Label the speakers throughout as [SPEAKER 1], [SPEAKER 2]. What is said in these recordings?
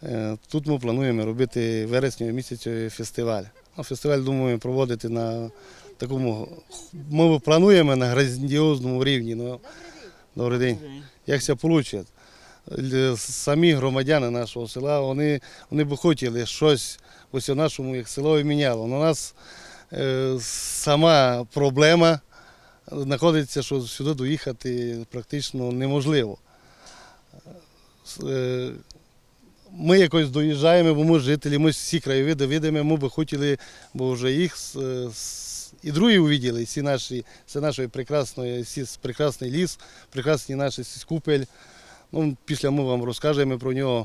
[SPEAKER 1] Тут ми плануємо робити вересня місяця фестиваль. Фестиваль, думаю, проводити на такому, ми плануємо на грандіозному рівні. Добрий день. Як це вийде? Самі громадяни нашого села, вони б хотіли щось ось у нашому як село міняло. У нас сама проблема знаходиться, що сюди доїхати практично неможливо. Ми якось доїжджаємо, бо ми жителі, ми всі краєвиди видимо, ми б хотіли, бо вже їх і другі увиділи, це наш прекрасний ліс, прекрасний наш Скупель. Після ми вам розкажемо про нього.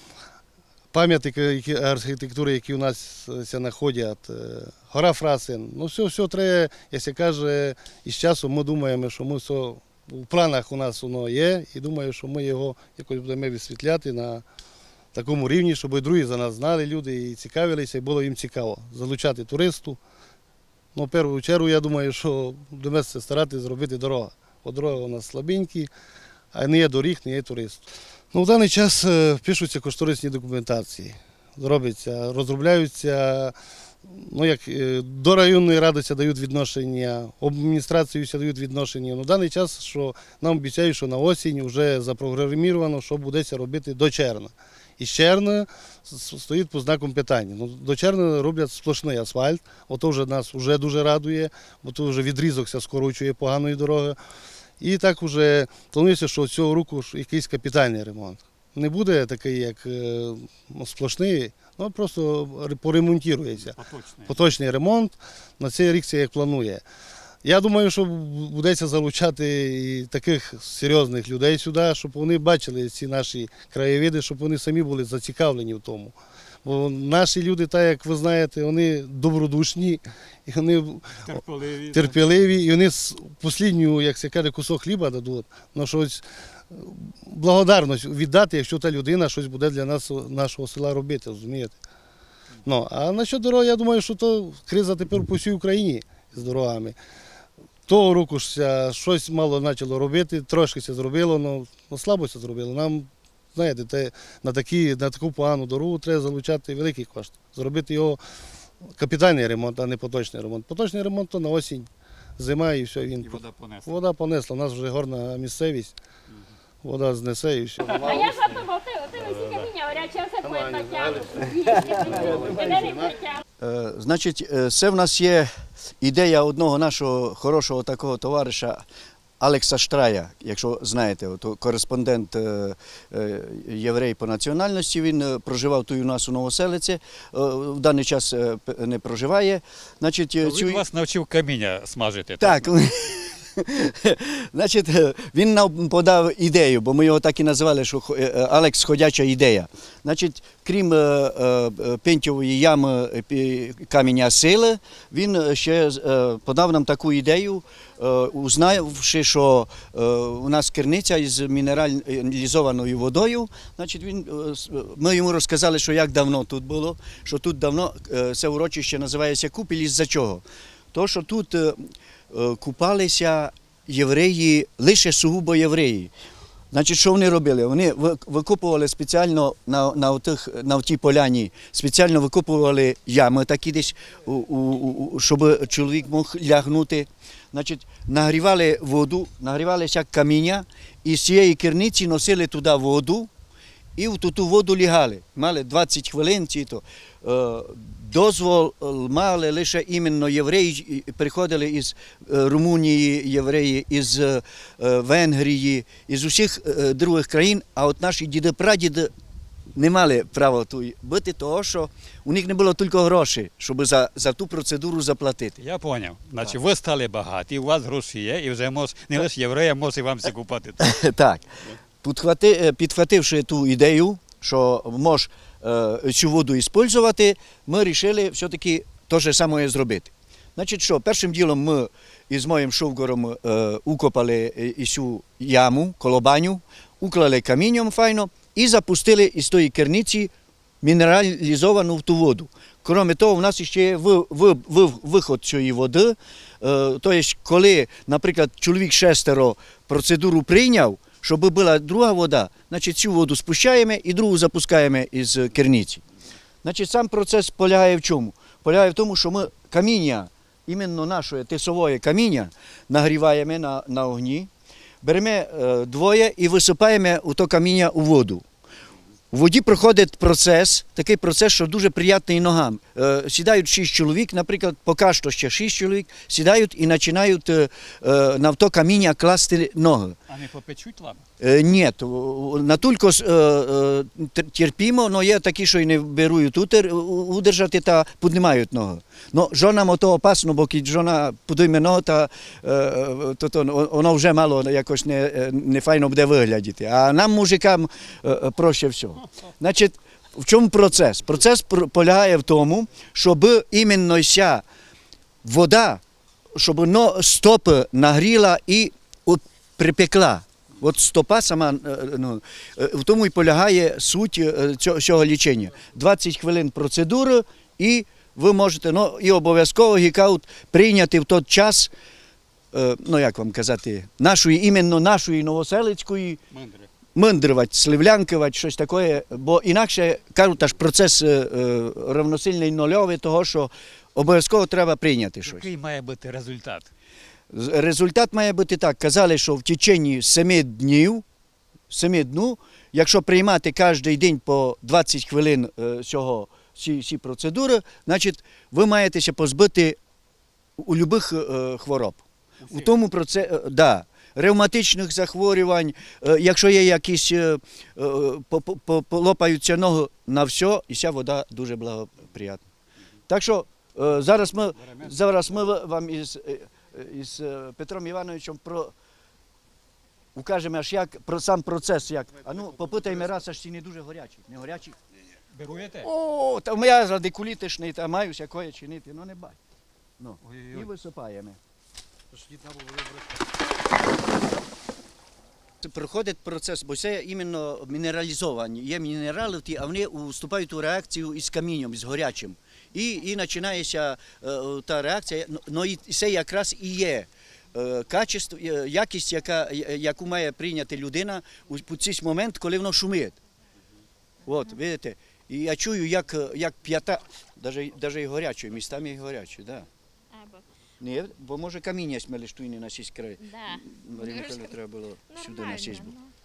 [SPEAKER 1] Пам'ятники архітектури, які у нас знаходять, гора Фрасин. Все треба, якщо каже, і з часом ми думаємо, що ми все, в планах у нас воно є, і думаю, що ми його якось будемо висвітляти на такому рівні, щоб другі за нас знали люди і цікавилися, і було їм цікаво залучати туристу. В першу чергу, я думаю, що будемо старатися зробити дорогу. Бо дороги у нас слабенькі, а не є доріг, не є туристів. В даний час пишуться кошторисні документації, розробляються, як до районної ради дають відношення, адміністрацію дають відношення. В даний час, що нам обіцяють, що на осінь вже запрограмовано, що будеться робити до червня. І з червня стоїть по знаком питання. До червня роблять сплошний асфальт, ото вже нас вже дуже радує, бо то вже відрізок скорочує поганої дороги. І так вже планується, що цього року якийсь капітальний ремонт. Не буде такий, як сплошний, просто поремонтується. Поточний ремонт, на цей рік це як планує. Я думаю, що будеться залучати і таких серйозних людей сюди, щоб вони бачили ці наші краєвиди, щоб вони самі були зацікавлені в тому. Бо наші люди, так як ви знаєте, вони добродушні, і вони терпеливі, і вони останню, як це каже, кусок хліба дадуть, на щось благодарність віддати, якщо та людина щось буде для нас, нашого села робити, розумієте. А насчет дороги, я думаю, що то криза тепер по всій Україні з дорогами. Того року щось мало почало робити, трошки це зробило, але слабо це зробило. Нам, знаєте, на таку погану дорогу треба залучати великий кошт. Зробити його капітальний ремонт, а не поточний ремонт. Поточний ремонт то на осінь, зима і все. І вода понесла. У нас вже горна місцевість, вода знесе і все.
[SPEAKER 2] А я жартував, ти усі каміння горячі, все потягнути.
[SPEAKER 3] Значить, це в нас є ідея одного нашого хорошого такого товариша Алекса Штрая, якщо знаєте, кореспондент єврей по національності, він проживав тут у нас у Новоселиці, в даний час не проживає.
[SPEAKER 4] Він вас навчив каміння смажити.
[SPEAKER 3] Так. Значить, він нам подав ідею, бо ми його так і називали, що Алекс – ходяча ідея. Значить, крім пентьової ями каменя сили, він ще подав нам таку ідею, узнавши, що у нас керниця із мінералізованою водою. Значить, ми йому розказали, що як давно тут було, що тут давно це урочище називається Купіль, із-за чого? То, що тут купалися євреї, лише сугубо євреї. Значить, що вони робили? Вони викопували спеціально на тій поляні, спеціально викопували ями такі десь, щоб чоловік мог лягнути. Значить, нагрівали воду, нагрівалися каміння, і з цієї керниці носили туди воду, і в ту воду лягали. Мали 20 хвилин, дозвол мали лише іменно євреї, приходили із Румунії євреї, із Венгрії, із усіх других країн, а от наші діди-прадіди не мали права тут бути, тому що у них не було тільки грошей, щоб за ту процедуру заплатити.
[SPEAKER 4] Я зрозумів. Значить, ви стали багаті, у вас гроші є, і вже не лише євреям може вам все купати.
[SPEAKER 3] Так. Підхвативши ту ідею, що може цю воду використовувати, ми вирішили все-таки те ж саме зробити. Значить, що, першим ділом ми із моїм шовгором укопали цю яму, колобаню, уклали камінням файно і запустили із тої керниці мінералізовану в ту воду. Крім того, у нас ще є виход цієї води. Тобто, коли, наприклад, чоловік 6 процедуру прийняв, щоб була друга вода, значить цю воду спущаємо і другу запускаємо із керниці. Значить, сам процес полягає в чому? Полягає в тому, що ми каміння, іменно наше тисове каміння, нагріваємо на огні, беремо двоє і висипаємо у то каміння у воду. У воді проходить процес, такий процес, що дуже приємний ногам. Сідають 6 чоловік, наприклад, поки що ще 6 чоловік, сідають і починають на то каміння класти ноги.
[SPEAKER 4] А не попечуть вам?
[SPEAKER 3] Ні, натільки терпімо, але є такі, що і не беруть удержати та піднімають ноги. Но жонам ото опасно, бо коли жона підійме ноги, то воно вже мало якось не файно буде виглядати. А нам, мужикам, проще всього. Значить, в чому процес? Процес полягає в тому, щоб іменно ця вода, щоб стопи нагріла і припекла. От стопа сама, в тому і полягає суть цього лічення. 20 хвилин процедури і ви можете, і обов'язково прийняти в той час, як вам казати, іменно нашої новоселицької, миндрувати, сливлянкувати, щось таке, бо інакше, кажуть, аж процес равносильний нульовий того, що обов'язково треба прийняти щось.
[SPEAKER 4] Який має бути результат?
[SPEAKER 3] Результат має бути так. Казали, що в течение 7 днів, якщо приймати кожен день по 20 хвилин ці процедури, значить ви маєтеся позбити у будь-яких хвороб. У тому процесі, ревматичних захворювань, якщо є якісь, полопаються ноги на все, і ця вода дуже благоприятна. Так що зараз ми вам із Петром Івановичем укажемо, про сам процес. Попитаємо раз, аж ці не дуже горячі. Не горячі?
[SPEAKER 4] Беруєте?
[SPEAKER 3] О, там я радикулітичний, та маю всякое чинити, не бать. І висипаємо. Проходить процес, бо це іменно мінералізовані. Є мінерали, а вони вступають у реакцію із камінням, із горячим. І починається та реакція, і це якраз і є якість, яку має прийняти людина у цей момент, коли воно шумить. От, бачите, і я чую, як п'ята, навіть і гарячою, містами і гарячою, так. Ні, бо може каміння смелештуйне на сість край. Марія Михайлівна, треба було сюди на сість.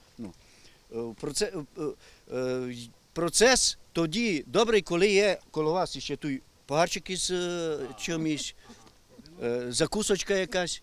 [SPEAKER 3] Процес тоді добрий, коли є коло вас ще той пагарчик із чимось, закусочка якась.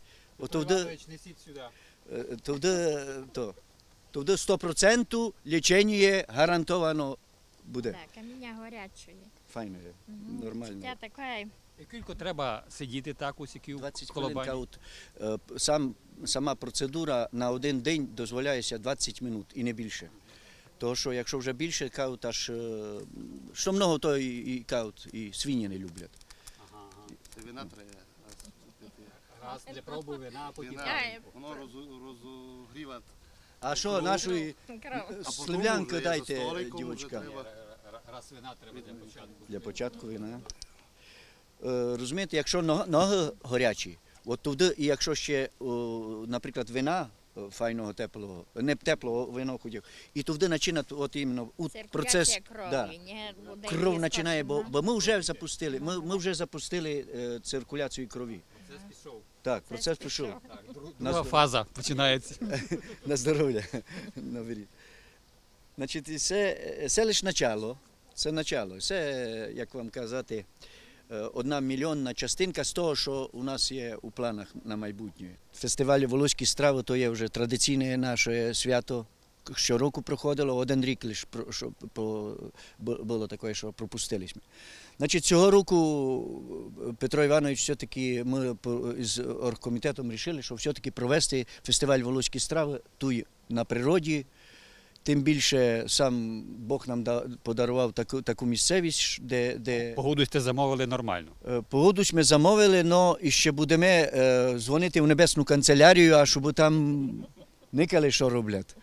[SPEAKER 3] Тоді 100% лічення гарантовано буде.
[SPEAKER 2] Так, каміння горячої.
[SPEAKER 3] Файно, нормально.
[SPEAKER 2] Життя таке.
[SPEAKER 4] І скільки треба сидіти так у сіків
[SPEAKER 3] 20
[SPEAKER 4] колобані?
[SPEAKER 3] хвилин, сама процедура на один день дозволяється 20 минут і не більше. Тому що якщо вже більше, кажуть, аж що много, то і свині не люблять.
[SPEAKER 1] Вина треба.
[SPEAKER 4] Раз для проби вина, потім
[SPEAKER 1] Воно розогріває.
[SPEAKER 3] А що, нашої сливлянки дайте, дівчатка.
[SPEAKER 4] раз вина треба для початку.
[SPEAKER 3] Для початку вина. Розумієте, якщо ноги гарячі, от туди, і якщо ще, наприклад, вина файного, теплого, не теплого вино хотів, і туди починає от іменно процес, кров починає, бо ми вже запустили, циркуляцію крові.
[SPEAKER 4] Процес пішов.
[SPEAKER 3] Так, процес пішов.
[SPEAKER 4] Друга фаза починається.
[SPEAKER 3] На здоров'я. Наберіть. Значить, це лише начало. Це начало. Це, як вам казати, 1 мільйонна частинка з того, що у нас є у планах на майбутнє. Фестиваль «Волоські страви» – то є вже традиційне наше свято. Щороку проходило, 1 рік лише було таке, що пропустили ми. Значить, цього року Петро Іванович все-таки, ми з оргкомітетом вирішили, що все-таки провести фестиваль «Волоські страви» тут на природі. Тим більше сам Бог нам подарував таку місцевість, де...
[SPEAKER 4] Погоду сте замовили нормально.
[SPEAKER 3] Погоду ми замовили, але ще будемо дзвонити в Небесну канцелярію, а щоб там никали, що роблять.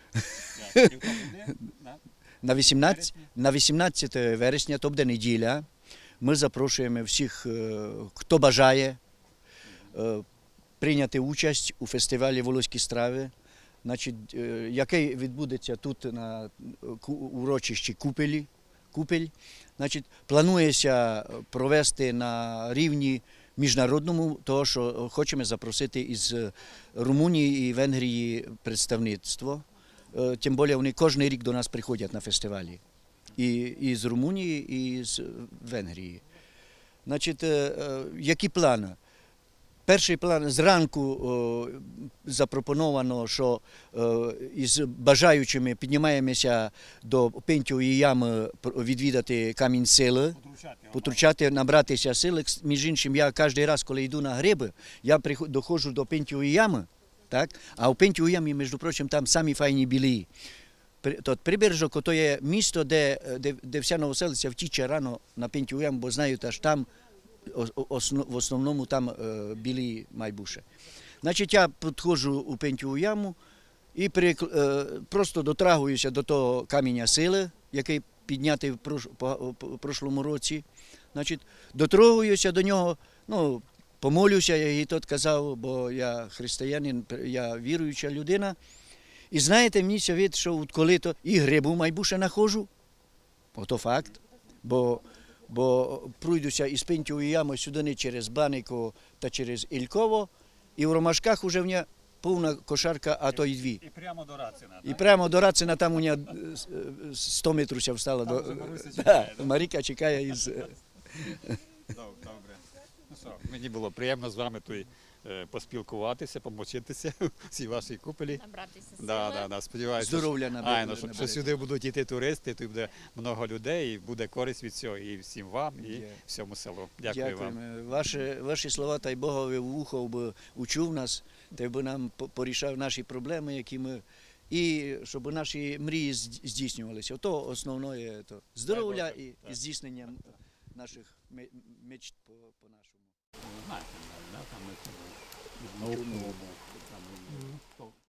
[SPEAKER 3] На 18 вересня, то буде неділя, ми запрошуємо всіх, хто бажає прийняти участь у фестивалі «Волоські страви». значить, який відбудеться тут на урочищі Купель. Значить, планується провести на рівні міжнародному, того, що хочемо запросити із Румунії і Венгрії представництво. Тим більше вони кожен рік до нас приходять на фестивалі. І з Румунії, і з Венгрії. Значить, які плани? Перший план зранку запропоновано, що із бажаючими піднімаємося до Пентєвої ями відвідати камінь сили, потручати, набратися сили. Між іншим, я кожен раз, коли йду на гриби, я доходжу до Пентєвої ями, так? А у Пентєвій ямі, між прочим, там самі файні білі. Тот прибережок, то є місто, де вся новоселиця втіче рано на Пентєву яму, бо знають, аж там в основному там білі майбуше. Значить, я підходжу у Пентєву яму і просто дотрагуюся до того каменя сили, який піднятий в прошлому році. Значить, дотрагуюся до нього, ну, помолюся, я їй тот казав, бо я християнин, я віруюча людина. І знаєте, мені ся від, що коли то і грибу майбуше находжу, ото факт, бо пройдуся із Пентєвої ями сюди не через Банико та через Ільково, і в Ромашках вже в мене повна кошарка, а то й дві.
[SPEAKER 4] І прямо до Рацина.
[SPEAKER 3] І прямо до Рацина, там у мене 100 метрів ще встала.
[SPEAKER 4] Там вже Маруся чекає, да?
[SPEAKER 3] Маріка чекає із...
[SPEAKER 4] Добре. Ну що, мені було приємно з вами тут поспілкуватися, помочитися у цій вашій купелі.
[SPEAKER 2] Набратися сили.
[SPEAKER 4] Да. Сподіваюся,
[SPEAKER 3] Здоров'я
[SPEAKER 4] що сюди будуть йти туристи, тут буде багато людей, і буде користь від цього і всім вам, і всьому селу. Дякую вам.
[SPEAKER 3] Ваші слова, та й Богові в ухо б учув нас, та й би нам порішав наші проблеми, які ми... І щоб наші мрії здійснювалися. Ото основне то здоров'я і здійснення наших мечт по-нашому.
[SPEAKER 4] Знаєте, там